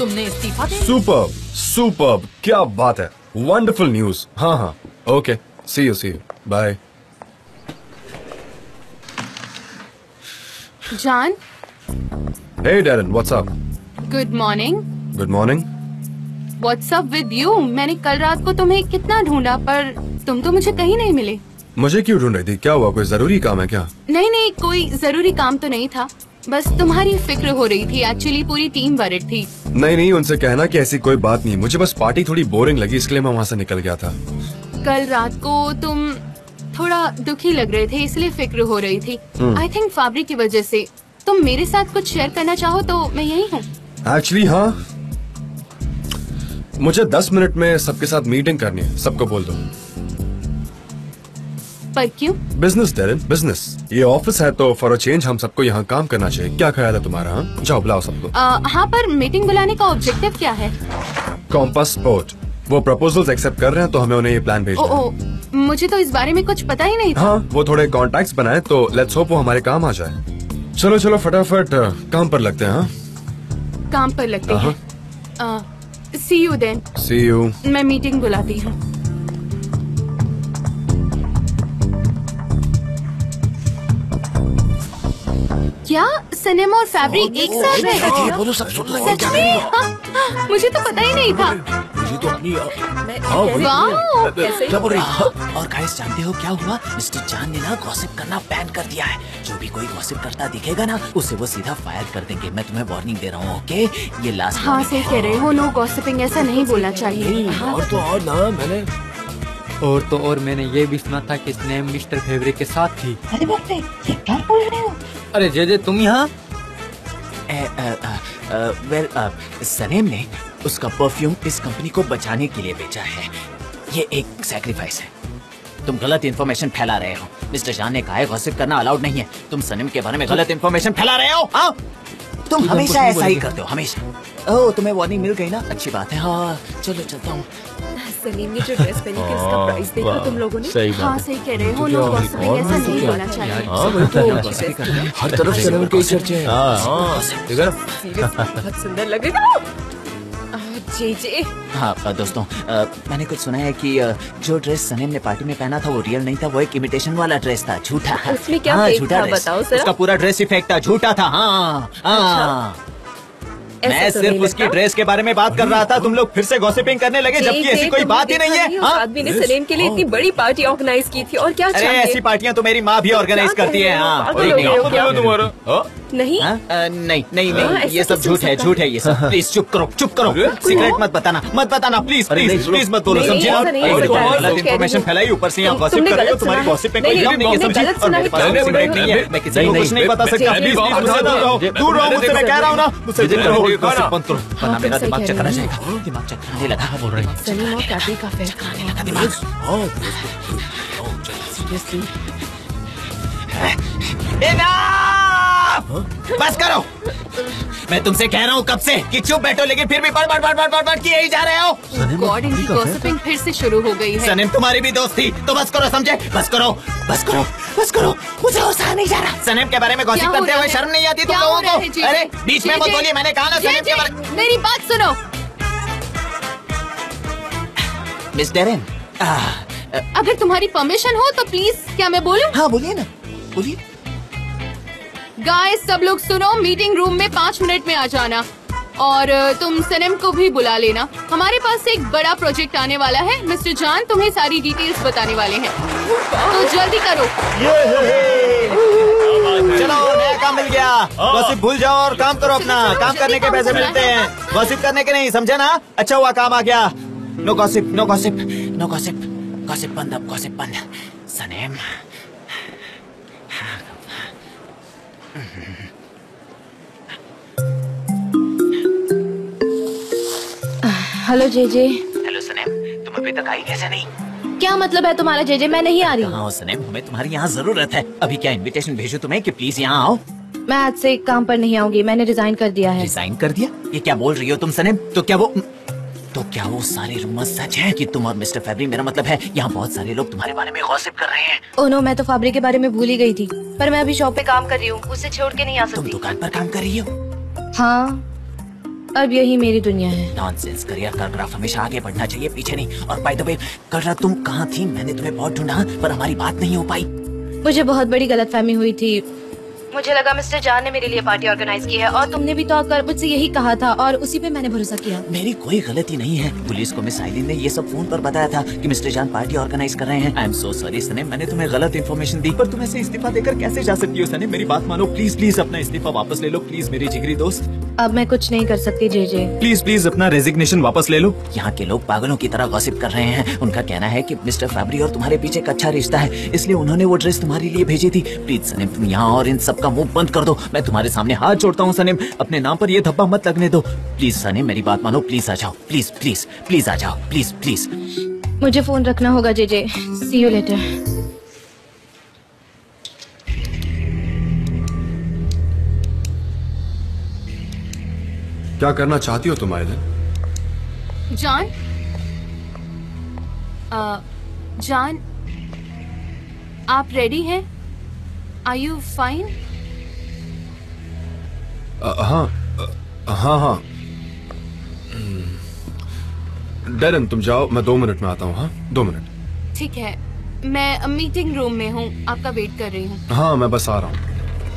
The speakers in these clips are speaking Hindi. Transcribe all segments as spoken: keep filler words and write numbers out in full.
तुमने इस्तीफा दे। सुपर्ब, सुपर्ब, क्या बात है, वंडरफुल न्यूज। हाँ हाँ, okay, see you, see you, bye. जान। Hey Darren, what's up? Good morning. Good morning. What's up with you? मैंने कल रात को तुम्हें कितना ढूंढा पर तुम तो मुझे कहीं नहीं मिले। मुझे क्यों ढूंढ रही थी? क्या हुआ, कोई जरूरी काम है क्या? नहीं नहीं, कोई जरूरी काम तो नहीं था, बस तुम्हारी फिक्र हो रही थी। एक्चुअली पूरी टीम वरिड थी। नहीं नहीं, उनसे कहना कि ऐसी कोई बात नहीं, मुझे बस पार्टी थोड़ी बोरिंग लगी, इसके लिए मैं वहाँ से निकल गया था। कल रात को तुम थोड़ा दुखी लग रहे थे, इसलिए फिक्र हो रही थी। आई थिंक फैब्रिक की वजह से। तुम मेरे साथ कुछ शेयर करना चाहो तो मैं यही हूँ। एक्चुअली हाँ, मुझे दस मिनट में सबके साथ मीटिंग करनी है, सबको बोल दो। पर क्यों? Business Darren, business. ये ऑफिस है तो फॉर अ चेंज हम सबको यहाँ काम करना चाहिए। क्या ख्याल है तुम्हारा? हाँ, जाओ बुलाओ सबको। हाँ, पर मीटिंग बुलाने का ऑब्जेक्टिव क्या है? कॉम्पास स्पोर्ट, वो प्रपोजल्स एक्सेप्ट कर रहे हैं तो हमें उन्हें ये प्लान भेजना है। ओ, ओ, मुझे तो इस बारे में कुछ पता ही नहीं था। हाँ, वो थोड़े कॉन्टैक्ट्स बनाए तो लेट्स होप वो हमारे काम आ जाए। चलो चलो फटाफट काम पर लगते हैं। हाँ, काम पर लगते हैं। See you then. See you. मैं मीटिंग बुलाती हूँ। क्या सनम और फैब्रिक एक साथ रह रहे थे? बोलो, सब सुन रहे सच में? हाँ, हाँ, मुझे तो पता ही नहीं था। मुझे तो अपनी वाओ, क्या बोल रही है? और गाइस जानते हो क्या हुआ? मिस्टर जान ने ना गॉसिप करना बैन कर दिया है। जो भी कोई गॉसिप करता दिखेगा ना, उसे वो सीधा फायर कर देंगे। मैं तुम्हें वार्निंग दे रहा हूँ, ओके? ये लास्ट। हाँ, सही कह रहे हो, नो गॉसिपिंग, ऐसा नहीं बोलना चाहिए। और तो और ना, मैंने और तो और मैंने ये भी सुना था कि स्नेम मिस्टर फेवरिक के साथ थी। अरे बाप रे, ये क्या बोल रहे हो? अरे जे जे तुम यहाँ? वेल, सनेम ने उसका परफ्यूम इस कंपनी को बचाने के लिए बेचा है। ये एक सैक्रिफाइस है। तुम गलत इन्फॉर्मेशन फैला रहे हो। मिस्टर जान ने कहा है गॉसिप करना अलाउड नहीं है। तुम सनेम के बारे में गलत इन्फॉर्मेशन फैला रहे हो। हाँ, तुम हमेशा ऐसा ही करते हो, हमेशा। ओह, तुम्हें वार्निंग मिल गई ना, अच्छी बात है। हाँ, चलो चलता हूँ। सलीम ने जो ड्रेस पहनी थी उसका प्राइस देखा तुम लोगों ने? सही हाँ, सही कह रहे हो, नो गॉसिपिंग, ऐसा नहीं बोलना चाहिए। हर तरफ सनेम के चर्चे हैं। बहुत सुंदर लग रही हो। जी जी। हाँ दोस्तों, आ, मैंने कुछ सुना है कि आ, जो ड्रेस सनेम ने पार्टी में पहना था वो रियल नहीं था, वो एक इमिटेशन वाला ड्रेस था, झूठा। उसमें क्या हाँ, फेक झूठा था, ड्रेस। बताओ सर। उसका पूरा ड्रेस ही फेक था, झूठा था। हाँ हाँ, मैं तो सिर्फ उसकी ड्रेस के बारे में बात कर रहा था। तुम लोग फिर से गॉसिपिंग करने लगे, जबकि ऐसी कोई बात ही नहीं है। हाँ? आदमी ने सलीम के लिए इतनी बड़ी पार्टी ऑर्गेनाइज की थी, और क्या अरे चाहिए? ऐसी पार्टियां तो मेरी माँ भी ऑर्गेनाइज करती है। हाँ, तुम्हारा नहीं आ, नहीं नहीं हाँ, नहीं, ये सब झूठ है, झूठ है ये सब। प्लीज चुप करो, चुप करो। सीक्रेट मत बताना, मत बताना, प्लीज प्लीज प्लीज मत बोलो, समझे? गलत इन्फॉर्मेशन फैलाई, ऊपर से यहाँ गॉसिप कर रहे हो। तुम्हारी गॉसिप में कोई दम नहीं है, समझे? और मेरे पास सीक्रेट नहीं है, मैं किसी को कुछ नहीं बता सकता। प्लीज मुझसे दूर रहो, दूर रहो मुझसे, मैं कह रहा हूँ ना। मुझसे दूर रहो, गॉसिप बंद करो, वरना मेरा दिमाग चकरा जाएगा। दिमाग चकराने लगा, बोल रही है। सलीम और फैब्रिक का फेक चकराने लगा दिमाग। सीरियसली। बस करो, मैं तुमसे कह रहा हूँ कब से कि चुप बैठो, लेकिन फिर भी बड़ बड़ बड़ बड़ बड़ बड़ किए ही जा रहे हो। गॉड, इनकी गॉसिपिंग फिर से शुरू हो गई है। सनेम तुम्हारी भी दोस्त थी, तो बस करो, समझे? बस करो, बस करो, बस करो। मुझे और सहा नहीं जा रहा। सनेम के बारे में गॉसिप करते हुए शर्म नहीं आती तुम लोगों को? अरे बीच में मत बोलिए, मैंने कहा ना सनेम के बारे में। मेरी बात सुनो। मिस डेरेन, अगर तुम्हारी परमिशन हो तो प्लीज, क्या मैं बोलूं? हाँ बोलिए ना, बोलिए। गाइस, सब लोग सुनो, मीटिंग रूम में पाँच मिनट में आ जाना, और तुम सनम को भी बुला लेना। हमारे पास एक बड़ा प्रोजेक्ट आने वाला है। मिस्टर जान तुम्हें सारी डिटेल्स बताने वाले हैं, तो जल्दी करो। चलो, नया काम मिल गया। गॉसिप भूल जाओ और काम करो अपना। काम करने के पैसे मिलते हैं, गॉसिप करने के नहीं, समझे ना? अच्छा हुआ काम आ गया। No gossip, no gossip, no gossip. Gossip बंद, अब गॉसिप बंद। Sanem, hello JJ. Hello Sanem, तुम अभी तक आई कैसे नहीं? क्या मतलब है तुम्हारा जेजे? मैं नहीं आ रही। हाँ सनेम, हमें तुम्हारी यहाँ जरूरत है। अभी क्या इनविटेशन भेजूं तुम्हें कि प्लीज यहाँ आओ? मैं आज से काम पर नहीं आऊंगी, मैंने रिजाइन कर दिया है। रिजाइन कर दिया? ये क्या बोल रही हो तुम सनेम? तो क्या वो तो क्या वो सारे रूमर्स सच हैं कि तुम और मिस्टर फैब्रिक, मेरा मतलब है यहाँ बहुत सारे लोग तुम्हारे बारे में गॉसिप कर रहे हैं? ओह नो, मैं तो फैब्रिक के बारे में भूल ही गई थी, पर मैं अभी शॉप पे काम कर रही हूँ, उसे छोड़ के नहीं आ सकती। तुम दुकान पर काम कर रही हो? हाँ। अब यही मेरी दुनिया है। नॉनसेंस, करियर का ग्राफ हमेशा आगे बढ़ना चाहिए, पीछे नहीं। और बाय द वे, कल रात तुम कहाँ थी? मैंने तुम्हें बहुत ढूंढा पर हमारी बात नहीं हो पाई। मुझे बहुत बड़ी गलतफहमी हुई थी। मुझे लगा मिस्टर जान ने मेरे लिए पार्टी ऑर्गेनाइज की है और तुमने भी तो आकर मुझसे यही कहा था और उसी पे मैंने भरोसा किया। मेरी कोई गलती नहीं है। पुलिस को मिस आइलिन ने ये सब फोन पर बताया था कि मिस्टर जान पार्टी ऑर्गेनाइज कर रहे हैं। आई एम सो सॉरी सनेम, मैंने तुम्हें गलत इन्फॉर्मेशन दी। पर तुम ऐसे इस्तीफा देकर कैसे जा सकती हो सनेम? मेरी बात मानो प्लीज प्लीज, अपना इस्तीफा वापस ले लो प्लीज मेरी जिगरी दोस्त। अब मैं कुछ नहीं कर सकती जे जे। प्लीज प्लीज अपना रेजिग्नेशन वापस ले लो। यहाँ के लोग पागलों की तरह गॉसिप कर रहे हैं। उनका कहना है कि मिस्टर फैब्री और तुम्हारे बीच एक अच्छा रिश्ता है, इसलिए उन्होंने वो ड्रेस तुम्हारे लिए भेजी थी। प्लीज सनेम, तुम यहाँ और इन सब का मुंह बंद कर दो। मैं तुम्हारे सामने हाथ जोड़ता हूँ सनेम, अपने नाम पर ये धब्बा मत लगने दो। प्लीज सनेम, मेरी बात मानो, प्लीज आ जाओ, प्लीज प्लीज प्लीज आ जाओ, प्लीज प्लीज। मुझे फोन रखना होगा जे जे। सी यू लेटर। क्या करना चाहती हो तुम आइलन? जान, आ, जान, आप रेडी हैं? Are you fine? हाँ हाँ हाँ। डेरन तुम जाओ, मैं दो मिनट में आता हूँ। हाँ, दो मिनट। ठीक है, मैं मीटिंग रूम में हूँ, आपका वेट कर रही हूँ। हाँ, मैं बस आ रहा हूँ।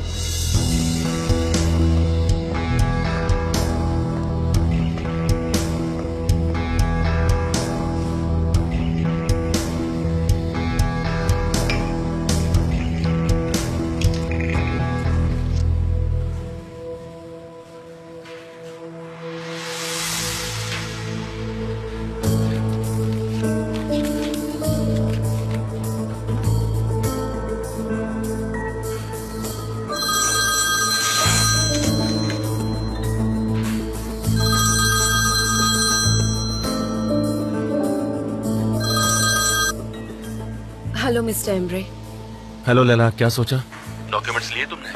Hello mister Emre. Hello Leyla, क्या सोचा? डॉक्यूमेंट्स लिए तुमने?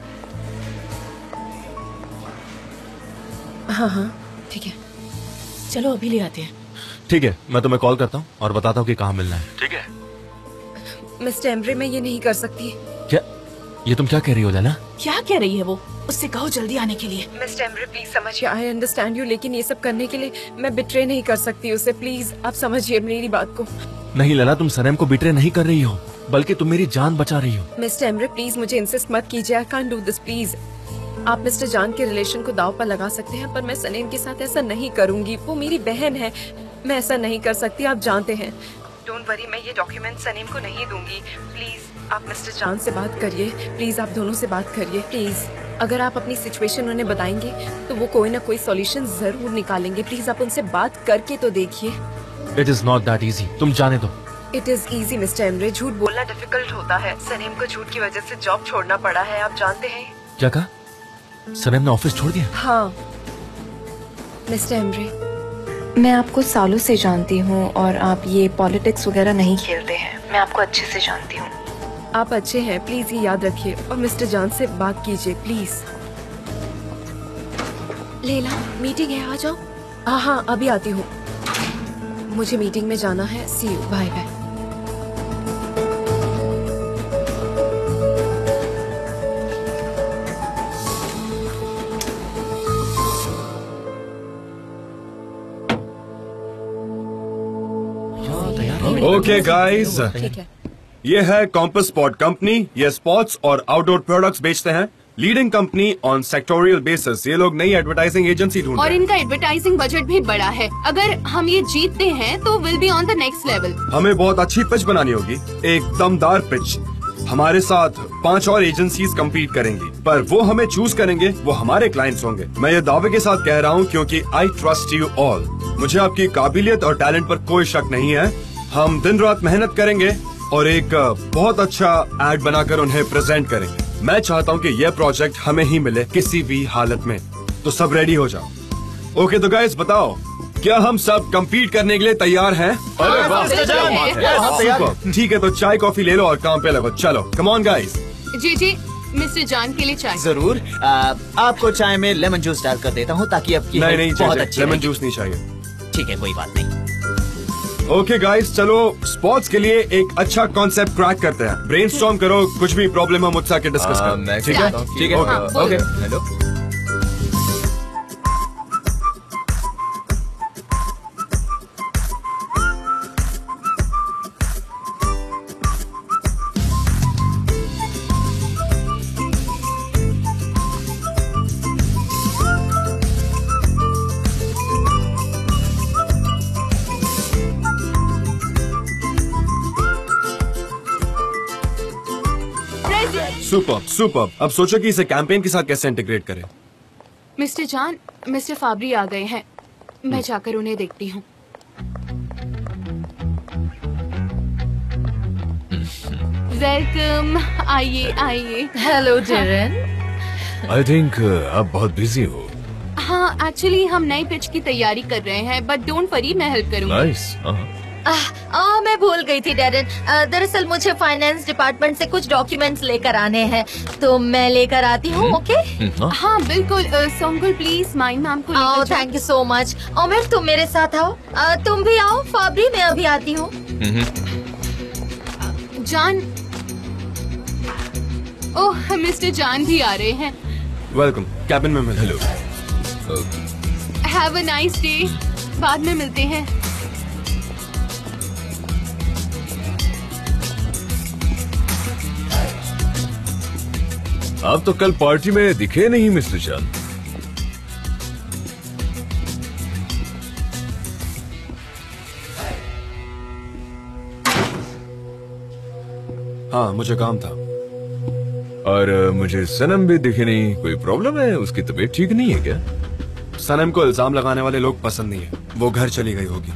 हाँ हाँ ठीक है, चलो अभी ले आते हैं। ठीक है, मैं तुम्हें कॉल करता हूँ और बताता हूँ कि कहाँ मिलना है। ठीक है। मिस्टर एम्ब्रे, मैं ये नहीं कर सकती। क्या? ये तुम क्या कह रही हो लैला? क्या कह रही है वो? उससे कहो जल्दी आने के लिए। मिस्टर एम्ब्रे प्लीज समझिए, आई अंडरस्टैंड यू, लेकिन ये सब करने के लिए मैं बिट्रे नहीं कर सकती उसे। प्लीज आप समझिए मेरी बात को। नहीं लैला, तुम सनेम को बिट्रे नहीं कर रही हो, बल्कि तुम मेरी जान बचा रही हो। मिस्टर एम्ब्रे प्लीज मुझे इंसिस्ट मत कीजिए, I can't do this please. आप मिस्टर जान के रिलेशन को दाव पर लगा सकते हैं, पर मैं सनेम के साथ ऐसा नहीं करूंगी। वो मेरी बहन है, मैं ऐसा नहीं कर सकती, आप जानते हैं। डोंट वरी, मैं ये डॉक्यूमेंट सनेम को नहीं दूंगी। प्लीज आप मिस्टर जान से बात करिए, प्लीज आप दोनों से बात करिए प्लीज। अगर आप अपनी सिचुएशन उन्हें बताएंगे तो वो कोई ना कोई सॉल्यूशन जरूर निकालेंगे। प्लीज आप उनसे बात करके तो देखिए। It is not that easy, तुम जाने दो। It is easy mister Emre, झूठ बोलना डिफिकल्ट होता है। सनेम को झूठ की वजह से जॉब छोड़ना पड़ा है, आप जानते हैं। क्या कहा? सनेम ने ऑफिस छोड़ दिया? हाँ मिस्टर एम्ब्रे, मैं आपको सालों से जानती हूँ और आप ये पॉलिटिक्स वगैरह नहीं खेलते हैं। मैं आपको अच्छे से जानती हूँ, आप अच्छे हैं। प्लीज ये याद रखिए और मिस्टर जान से बात कीजिए प्लीज। लेला मीटिंग है, आ जाओ। हाँ हाँ अभी आती हूँ, मुझे मीटिंग में जाना है। See you, bye bye. Okay guys, ठीक है। ये है कॉम्पस स्पॉट कंपनी। ये स्पोर्ट्स और आउटडोर प्रोडक्ट्स बेचते हैं। Leading company on sectorial basis. ये लोग नई एडवर्टाइजिंग एजेंसी ढूंढ और रहे हैं। इनका एडवर्टाइजिंग बजट भी बड़ा है। अगर हम ये जीतते हैं तो will be on the next level. हमें बहुत अच्छी पिच बनानी होगी, एक दमदार पिच। हमारे साथ पांच और एजेंसीज कम्पीट करेंगी, पर वो हमें चूज करेंगे, वो हमारे क्लाइंट्स होंगे। मैं ये दावे के साथ कह रहा हूँ क्योंकि आई ट्रस्ट यू ऑल। मुझे आपकी काबिलियत और टैलेंट पर कोई शक नहीं है। हम दिन रात मेहनत करेंगे और एक बहुत अच्छा एड बनाकर उन्हें प्रेजेंट करेंगे। मैं चाहता हूँ कि यह प्रोजेक्ट हमें ही मिले किसी भी हालत में। तो सब रेडी हो जाओ। ओके तो गाइस बताओ, क्या हम सब कम्पीट करने के लिए तैयार हैं? अरे वाह, सुपर। ठीक है, तो चाय कॉफी ले लो और काम पे लगो। चलो कम ऑन गाइस। जी जी, मिस्टर जान के लिए चाय। जरूर। आ, आपको चाय में लेमन जूस डाल कर देता हूँ ताकि आपकी नहीं नहीं, बहुत अच्छी लेमन रहेगी। जूस नहीं चाहिए। ठीक है, कोई बात नहीं। ओके गाइस, चलो स्पोर्ट्स के लिए एक अच्छा कॉन्सेप्ट क्रैक करते हैं। ब्रेनस्टॉर्म करो, कुछ भी प्रॉब्लम हो मुझसे आके डिस्कस करो। ठीक है, Start. ठीक है, हाँ, बोलो। ओके। हेलो। Super super. अब सोचो कि इसे कैंपेन के साथ कैसे इंटीग्रेट करें। मिस्टर जान, मिस्टर फाबरी आ गए हैं, मैं जाकर उन्हें देखती हूँ। वेलकम, आइए आइए। Hello Darren. आई थिंक आप बहुत बिजी हो। हाँ, एक्चुअली हम नई पिच की तैयारी कर रहे हैं, बट डोंट वरी, मैं हेल्प करूँगी। नाइस। आ, मैं भूल गई थी डेरेन। दरअसल मुझे फाइनेंस डिपार्टमेंट से कुछ डॉक्यूमेंट्स लेकर आने हैं, तो मैं लेकर आती हूँ। ओके? हाँ बिल्कुल। सोंगुल प्लीज माइन मैम को आओ, लेकर जाओ। Thank you so much. ओमिर, तुम मेरे साथ आओ। आ, तुम भी आओ। फाबरी, मैं अभी आती हूँ। जान, ओह मिस्टर जान भी आ रहे हैं। वेलकम, कैबिन में मिल। Hello. Have a nice day, बाद में मिलते हैं। आप तो कल पार्टी में दिखे नहीं मिस्टर जान। हाँ, मुझे काम था। और मुझे सनम भी दिखे नहीं। कोई प्रॉब्लम है? उसकी तबीयत ठीक नहीं है क्या? सनम को इल्जाम लगाने वाले लोग पसंद नहीं है, वो घर चली गई होगी।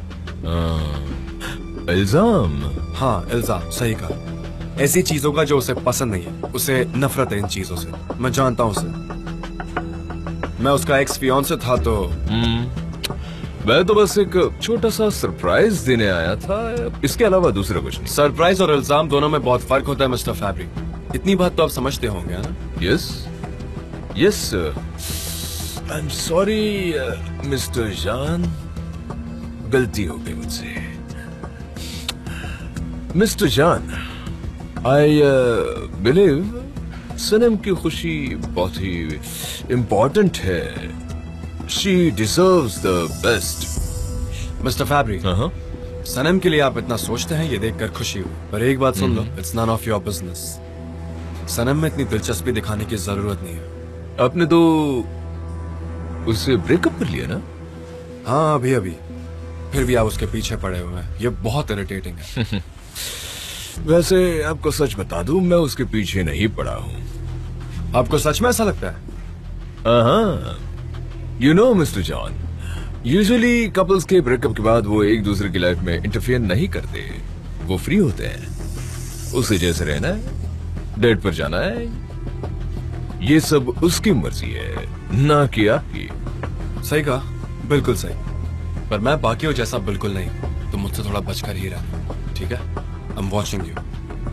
इल्जाम? हाँ, इल्जाम, सही कहा। ऐसी चीजों का जो उसे पसंद नहीं है, उसे नफरत है इन चीजों से। मैं जानता हूँ उसे। मैं उसका एक्स फियांसे था तो मैं तो बस एक छोटा सा सरप्राइज देने आया था, इसके अलावा दूसरा कुछ नहीं। सरप्राइज और इल्जाम दोनों में बहुत फर्क होता है मिस्टर फैब्री। इतनी बात तो आप समझते होंगे, है ना? Yes yes. I am sorry mister Can, गलती हो गई मुझसे। मिस्टर जान, आई बिलीव सनम की खुशी बहुत ही इम्पोर्टेंट है। She deserves the best. Mister Fabri, हाँ। सनम के लिए आप इतना सोचते हैं, ये देखकर खुशी हुई। पर एक बात सुन लो, it's none of your business. Sanem में इतनी दिलचस्पी दिखाने की जरूरत नहीं है। आपने तो उससे ब्रेकअप कर लिया ना? हाँ, अभी अभी। फिर भी आप उसके पीछे पड़े हुए हैं, ये बहुत इरिटेटिंग है। वैसे आपको सच बता दूं, मैं उसके पीछे नहीं पड़ा हूँ। आपको सच में ऐसा लगता है? हाँ, you know mister John, usually couples के ब्रेकअप के बाद वो एक दूसरे की लाइफ में इंटरफेयर नहीं करते, वो फ्री होते हैं। उसे जैसे रहना है, डेट पर जाना है, ये सब उसकी मर्जी है, ना कि आपकी। सही कहा, बिल्कुल सही। पर मैं बाकियों जैसा बिल्कुल नहीं, तो मुझसे थोड़ा बचकर ही रहना, ठीक है? I am watching you.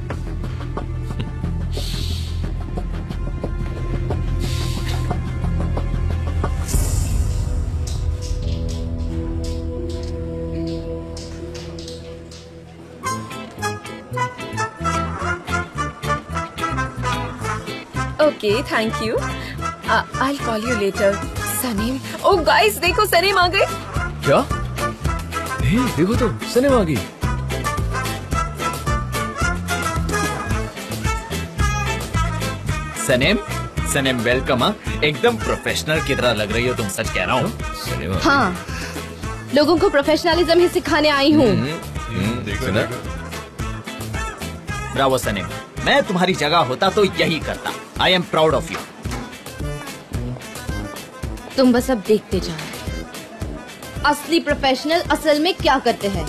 Okay, thank you. I call you later. Sanem, oh guys देखो, सनीम आ गए। क्या? हे, देखो तो सनम आ गई। Sanem, Sanem welcome. हाँ, एकदम प्रोफेशनल की तरह लग रही हो तुम, सच कह रहा हूँ। सनम, हाँ, लोगों को प्रोफेशनलिज्म ही सिखाने आई हूँ। सुना? ब्रावो सनेम, मैं तुम्हारी जगह होता तो यही करता। I am proud of you. तुम बस अब देखते जाओ, असली प्रोफेशनल असल में क्या करते हैं।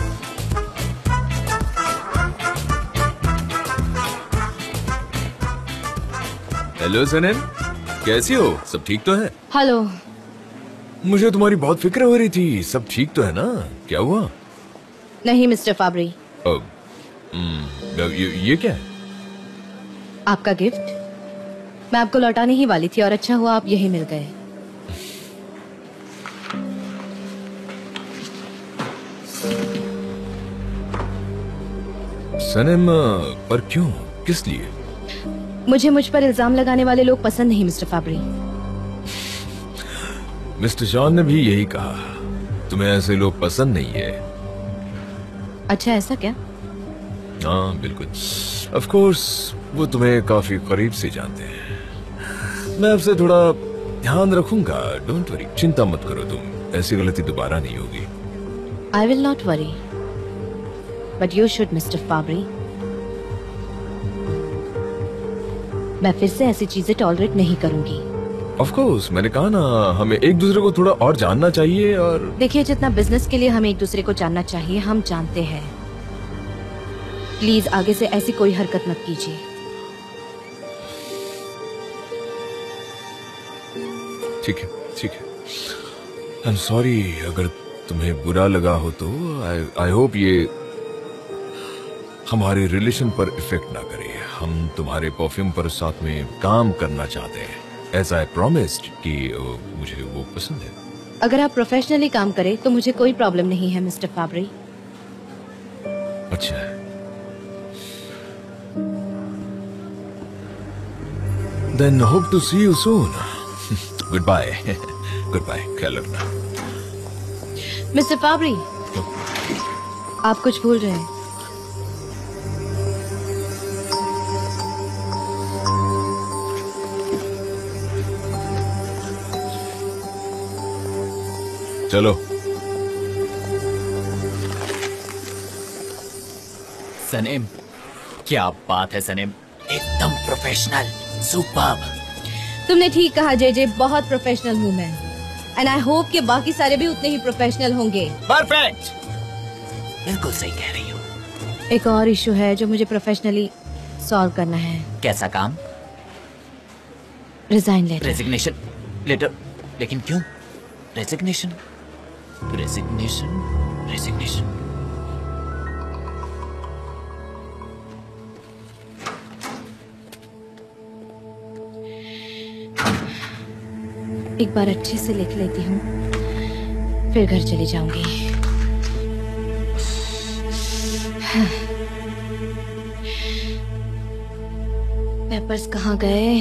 हेलो सनम, कैसी हो? सब ठीक तो है? हेलो। मुझे तुम्हारी बहुत फिक्र हो रही थी। सब ठीक तो है ना? क्या हुआ? नहीं मिस्टर फाबरी, अब, हम्म, ये, ये क्या है? आपका गिफ्ट। मैं आपको लौटाने ही वाली थी और अच्छा हुआ आप यही मिल गए। सनम, पर क्यों? किस लिए? मुझे मुझ पर इल्जाम लगाने वाले लोग पसंद नहीं मिस्टर फाबरी। मिस्टर जॉन ने भी यही कहा, तुम्हें ऐसे लोग पसंद नहीं है। अच्छा, ऐसा क्या? हाँ बिल्कुल। ऑफ कोर्स वो तुम्हें काफी करीब से जानते हैं। मैं आपसे थोड़ा ध्यान रखूंगा, डोंट वरी, चिंता मत करो तुम, ऐसी गलती दोबारा नहीं होगी। I will not worry, but you should mister Fabri. मैं फिर से ऐसी चीजें टॉलरेट नहीं करूंगी। ऑफ कोर्स, मैंने कहा ना, हमें एक दूसरे को थोड़ा और जानना चाहिए। और देखिए, जितना बिजनेस के लिए हमें एक दूसरे को जानना चाहिए हम जानते हैं। प्लीज आगे से ऐसी कोई हरकत मत कीजिए। ठीक है, ठीक है। आई एम सॉरी अगर तुम्हें बुरा लगा हो तो। आई आई होप ये हमारे रिलेशन पर इफेक्ट ना करे। हम तुम्हारे परफ्यूम पर साथ में काम करना चाहते हैं, एज आई प्रॉमिस्ड कि मुझे वो पसंद है। अगर आप प्रोफेशनली काम करें तो मुझे कोई प्रॉब्लम नहीं है मिस्टर फैब्री। अच्छा, then hope to see you soon. Good bye. Good bye, ख्याल रखना। मिस्टर फैब्री, आप कुछ भूल रहे हैं। चलो। सनेम, क्या बात है सनेम, एकदम प्रोफेशनल, सुपर्ब। तुमने ठीक कहा जे जे, बहुत प्रोफेशनल हूँ मैं। एंड आई होप कि बाकी सारे भी उतने ही प्रोफेशनल होंगे। परफेक्ट, बिल्कुल सही कह रही हो। एक और इशू है जो मुझे प्रोफेशनली सॉल्व करना है। कैसा काम? Resign letter. Resignation letter? लेकिन क्यों? रेजिग्नेशन रेजिग्नेशन रेजिग्नेशन एक बार अच्छे से लिख लेती हूँ, फिर घर चली जाऊंगी। पेपर्स कहाँ गए?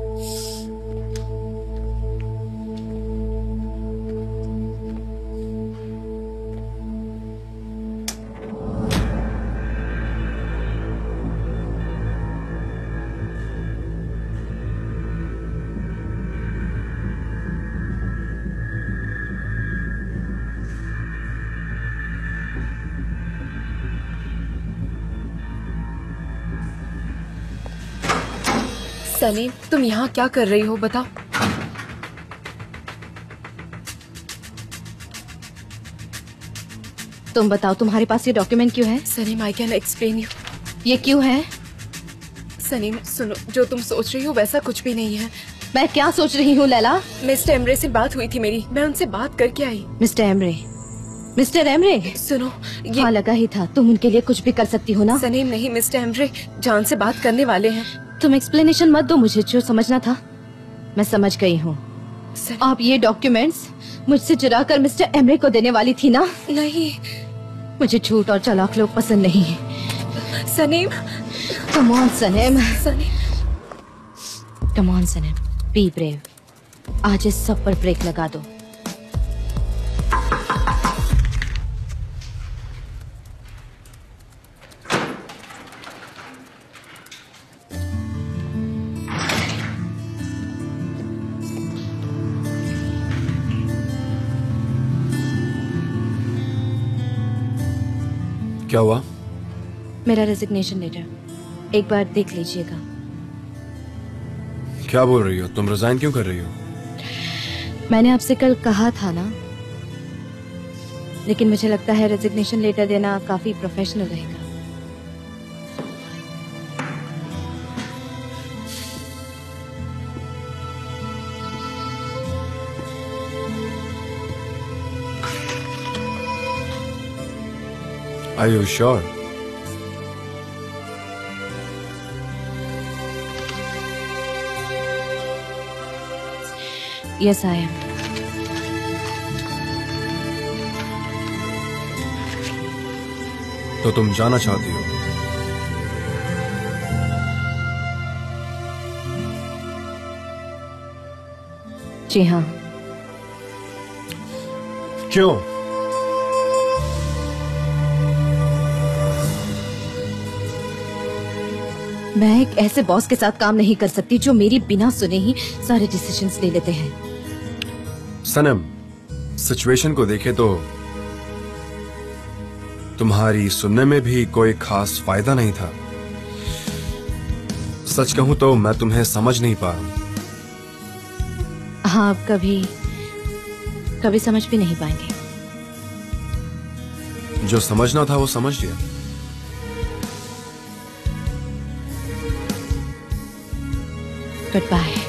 सलीम, तुम यहाँ क्या कर रही हो बताओ? तुम बताओ, तुम्हारे पास ये डॉक्यूमेंट क्यों है? Salim, I can explain you. ये क्यों है? सलीम सुनो, जो तुम सोच रही हो वैसा कुछ भी नहीं है। मैं क्या सोच रही हूँ लैला? मिस्टर एमरे से बात हुई थी मेरी, मैं उनसे बात करके आई। Mister Emre? Mister Emre? सुनो, ये हाँ, लगा ही था तुम उनके लिए कुछ भी कर सकती हो ना। सलीम नहीं, मिस्टर एमरे जान से बात करने वाले हैं। तुम एक्सप्लेनेशन मत दो, मुझे जो समझना था मैं समझ गई हूँ। आप ये डॉक्यूमेंट्स मुझसे चुरा कर मिस्टर एमरे को देने वाली थी ना? नहीं, मुझे झूठ और चालाक लोग पसंद नहीं है। Salim, come on Salim, Salim, come on Salim, be brave. आज इस सब पर ब्रेक लगा दो। क्या हुआ? मेरा रेजिग्नेशन लेटर, एक बार देख लीजिएगा। क्या बोल रही हो तुम? रिजाइन क्यों कर रही हो? मैंने आपसे कल कहा था ना, लेकिन मुझे लगता है रेजिग्नेशन लेटर देना काफी प्रोफेशनल रहेगा। Are you sure? Yes, I am. तो तुम जाना चाहती हो? जी हाँ। क्यों? मैं एक ऐसे बॉस के साथ काम नहीं कर सकती जो मेरी बिना सुने ही सारे डिसीजंस ले लेते हैं। सनम, सिचुएशन को देखे तो तुम्हारी सुनने में भी कोई खास फायदा नहीं था। सच कहूँ तो मैं तुम्हें समझ नहीं पा रहा हूँ। हाँ, आप कभी कभी समझ भी नहीं पाएंगे। जो समझना था वो समझ लिया। Good bye.